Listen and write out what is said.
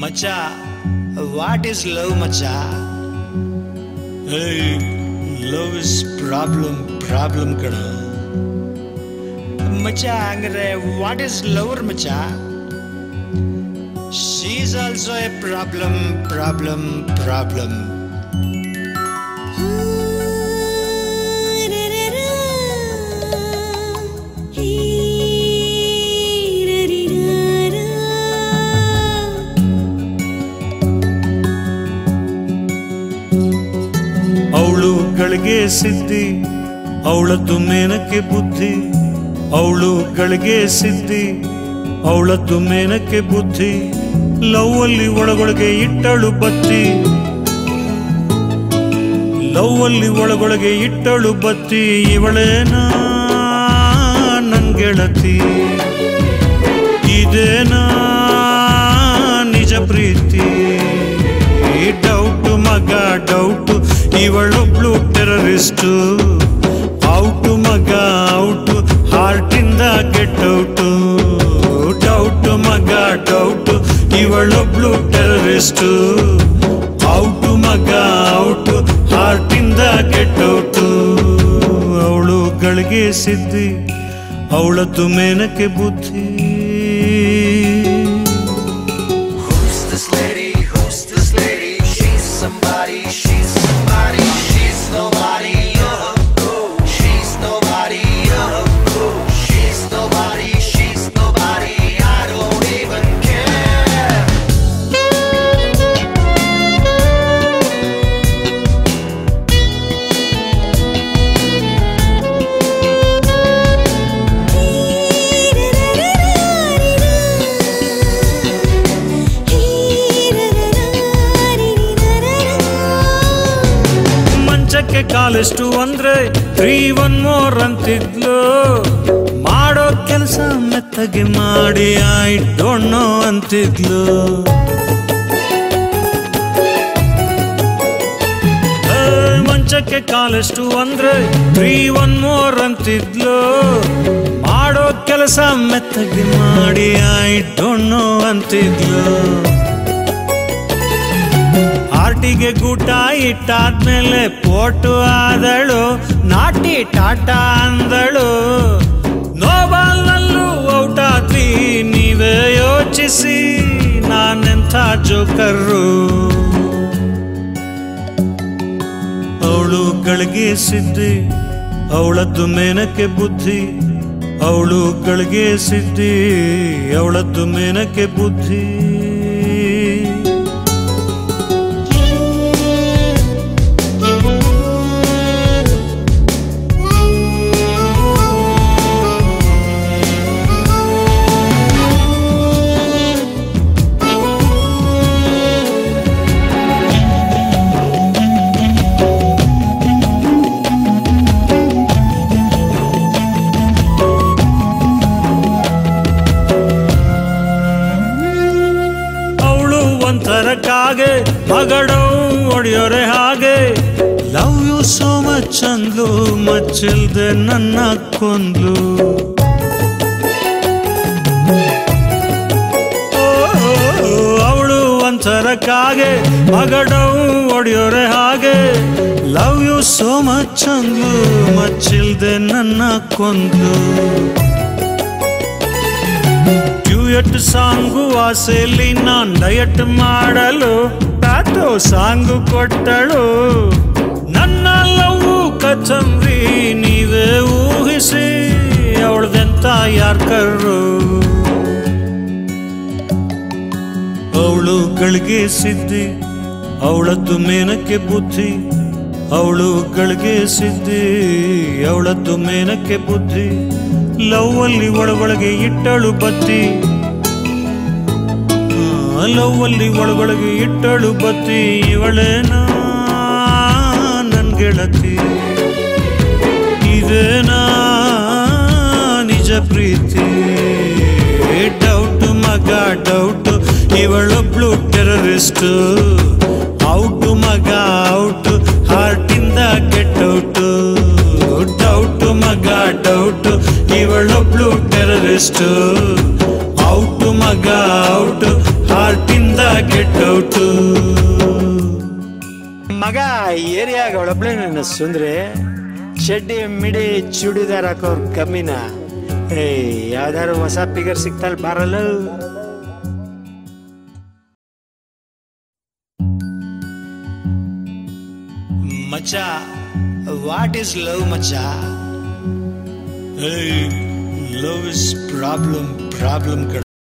Macha, what is love, Macha? Hey, love is problem kada. Macha, angre, what is lover, Macha? She's also a problem. ಅವಳು ಗಳಿಗೆ ಸಿದ್ಧಿ ಅವಳದ್ದು ಮೇನಕ್ಕೆ ಬುದ್ಧಿ ಅವಳು ಗಳಿಗೆ ಸಿದ್ಧಿ ಅವಳದ್ದು ಮೇನಕ್ಕೆ ಬುದ್ಧಿ ಲವ್ ಅಲ್ಲಿ ಒಳಗೊಳಗೆ ಇಟ್ಟಳು ಬತ್ತಿ ಲವ್ ಅಲ್ಲಿ ಒಳಗೊಳಗೆ ಇಟ್ಟಳು ಬತ್ತಿ ಇವಳೇನಾ ನನ್ ಗೆಳತಿ ಇದೇನಾ ನಿಜ ಪ್ರೀತಿ ಡೌಟು ಮಗ ಡೌಟು ಇವಳೊಬ್ಳು ಟೆರರಿಸ್ಟು ಔಟು ಮಗ ಔಟು ಹಾರ್ಟಿಂದ ಗೆಟ್ ಔಟು ಡೌಟು ಮಗ ಡೌಟು ಇವಳೊಬ್ಳು ಟೆರರಿಸ್ಟು ಔಟು ಮಗ ಔಟು ಹಾರ್ಟಿಂದ ಗೆಟ್ ಔಟು ಅವಳು ಗಳಿಗೆ ಸಿದ್ಧಿ ಅವಳದ್ದು ಮೇನಕ್ಕೆ ಬುದ್ಧಿ Somebody, she's nobody, she's nobody, she's nobody, I don't even care. ಮಂಚಕ್ಕೆ ಕಾಲೆಷ್ಟು ಅಂದ್ರೆ 3 1 more ಅಂತಿದ್ಲು ಮಾಡೋ ಕೆಲಸ ಮೆತ್ತಗೆ ಮಾಡಿ ಐ ಡೋಂಟ್ ನೋ ಅಂತಿದ್ಲು ಮಂಚಕ್ಕೆ ಕಾಲೆಷ್ಟು ಅಂದ್ರೆ 3 1 more ಅಂತಿದ್ಲು ಮಾಡೋ ಕೆಲಸ ಮೆತ್ತಗೆ ಮಾಡಿ ಐ ಡೋಂಟ್ ನೋ ಅಂತಿದ್ಲು ಆರ್ಟಿಗೆ ಗೂಟ ಇಟ್ಟಾದ್ಮೇಲೆ ಪೋಟು ಆದಳು ನಾಟಿ ಟಾಟಾ ಅಂದಳು ನೋಬಾಲ್ನಲ್ಲೂ ಔಟ್ ಆದ್ವಿ ನೀವೇ ಯೋಚಿಸಿ ನಾನೆಂಥ ಜೋಕರ್ರು ಅವಳು ಗಳಿಗೆ ಸಿದ್ಧಿ ಅವಳದ್ದು ಮೇನಕ್ಕೆ ಬುದ್ಧಿ ಅವಳು ಗಳಿಗೆ ಸಿದ್ಧಿ ಅವಳದ್ದು ಮೇನಕ್ಕೆ ಬುದ್ಧಿ ಒಂಥರಕ್ಕಾಗೆ ಮಗಡೋ ಒಡೆಯೋರೆ ಹಾಗೆ ಲವ್ ಯು ಸೋ ಮಚ್ ಅಂದ್ಲು ಮಚ್ಚಿಲ್ದೆ ನನ್ನ ಕೊಂದ್ಲು ಅವಳು ಒಂಥರಕ್ಕಾಗೆ ಮಗಡೋ ಒಡೆಯೋರೆ ಹಾಗೆ ಲವ್ ಯು ಸೋ ಮಚ್ ಅಂದ್ಲು ಮಚ್ಚಿಲ್ದೆ ನನ್ನ ಕೊಂದ್ಲು ಡ್ಯೂಯಟ್ ಸಾಂಗು ಆಸೆಯಲ್ಲಿ ನಾನ್ ಡಯಟ್ ಮಾಡಲು ಪ್ಯಾಟೋ ಸಾಂಗು ಕೊಟ್ಟಳು ನನ್ನ ಲವ್ ಕಚಂಬ್ರಿ ನೀವೇ ಊಹಿಸಿ ಅವಳದೆಂತ ಯಾರ್ಕರ್ರು ಅವಳು ಗಳಿಗೆ ಸಿದ್ಧಿ ಅವಳದ್ದು ಮೇನಕ್ಕೆ ಬುದ್ಧಿ ಅವಳು ಗಳಿಗೆ ಸಿದ್ಧಿ ಅವಳದ್ದು ಮೇನಕ್ಕೆ ಬುದ್ಧಿ ಲವ್ ಅಲ್ಲಿ ಒಳಗೊಳಗೆ ಇಟ್ಟಳು ಬತ್ತಿ ಲವ್ ಅಲ್ಲಿ ಒಳಗೊಳಗೆ ಇಟ್ಟಳು ಬತ್ತಿ ಇವಳೇನಾ ನನ್ ಗೆಳತಿ ಇದೇನಾ ನಿಜ ಪ್ರೀತಿ ಡೌಟು ಮಗ ಡೌಟು ಇವಳೊಬ್ಳು ಟೆರರಿಸ್ಟು ಔಟು ಮಗ ಔಟು ಹಾರ್ಟಿಂದ ಗೆಟ್ ಔಟು ಡೌಟು ಮಗ ಡೌಟು ಇವಳೊಬ್ಳು ಟೆರರಿಸ್ಟು ಔಟು ಮಗ ಔಟು ಹಾರ್ಟಿಂದ ಗೆಟ್ ಮಗ ಏರಿಯಾಗ ಒಳಬ್ಳೆ ನನ್ನ ಸುಂದ್ರೆ ಚಡ್ಡಿ ಮಿಡಿ ಚೂಡಿದಾರ್ ಹಾಕೋರ್ ಕಮ್ಮಿನ. ಯಾವ್ದಾರು ಹೊಸ ಫಿಗರ್ ಸಿಗ್ತಲ್ ಬಾರಲ್ಲ. ಮಚ್ಚ, ವಾಟ್ ಈಸ್ ಲವ್ ಮಚ್ಚ? ಲವ್ ಇಸ್ ಪ್ರಾಬ್ಲಮ್ ಕಣ.